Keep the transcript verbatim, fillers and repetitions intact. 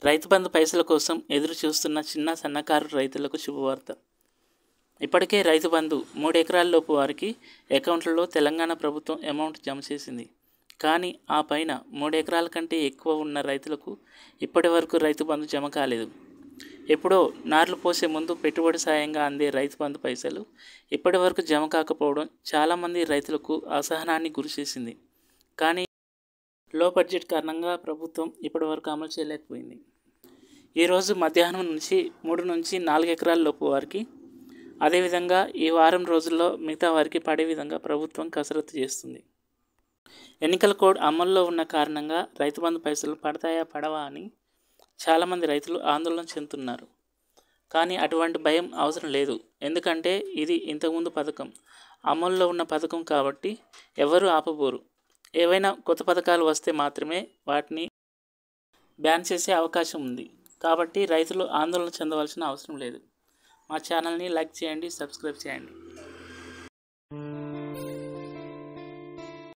రైతు బంధు పైసల కోసం ఎదురు చూస్తున్న చిన్న సన్నకారు రైతులకు శుభవార్త. ఇప్పటికే రైతు బంధు మూడు ఎకరాల లోపు వారికి అకౌంట్లలో తెలంగాణ ప్రభుత్వం అమౌంట్ జమ చేసింది. కానీ ఆ పైన మూడు ఎకరాల కంటే ఎక్కువ ఉన్న రైతులకు ఇప్పటి వరకు రైతు బంధు జమ కాలేదు. ఎప్పుడో నార్లు పోసే ముందు పెట్టుబడి సాయంగా అందే రైతు బంధు పైసలు ఇప్పటి వరకు జమ కాకపోవడం చాలామంది రైతులకు అసహనాన్ని గురిచేసింది. కానీ లో బడ్జెట్ కారణంగా ప్రభుత్వం ఇప్పటి వరకు అమలు చేయలేకపోయింది. ఈరోజు మధ్యాహ్నం నుంచి మూడు నుంచి నాలుగు ఎకరాల లోపు వారికి, అదేవిధంగా ఈ వారం రోజుల్లో మిగతా వారికి పడే విధంగా ప్రభుత్వం కసరత్తు చేస్తుంది. ఎన్నికల కోడ్ అమల్లో ఉన్న కారణంగా రైతు బంధు పైసలు పడతాయా పడవా అని చాలామంది రైతులు ఆందోళన చెందుతున్నారు. కానీ అటువంటి భయం అవసరం లేదు. ఎందుకంటే ఇది ఇంతకుముందు పథకం, అమల్లో ఉన్న పథకం కాబట్టి ఎవరు ఆపబోరు. ఏవైనా కొత్త పథకాలు వస్తే మాత్రమే వాటిని బ్యాన్ చేసే అవకాశం ఉంది. కాబట్టి రైతులు ఆందోళన చెందవలసిన అవసరం లేదు. మా ఛానల్ని లైక్ చేయండి, సబ్స్క్రైబ్ చేయండి.